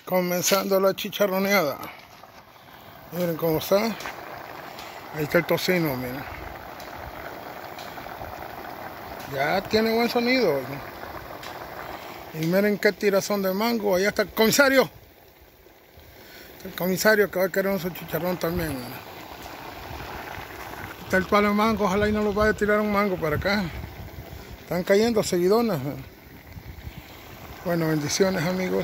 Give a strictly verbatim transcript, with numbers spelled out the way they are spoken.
Comenzando la chicharroneada. Miren cómo está. Ahí está el tocino, miren. Ya tiene buen sonido. Y miren qué tirazón de mango. Allá está el comisario. El comisario que va a querer un su chicharrón también. Miren. Está el palo de mango. Ojalá y no lo vaya a tirar un mango para acá. Están cayendo seguidonas. Bueno, bendiciones, amigos.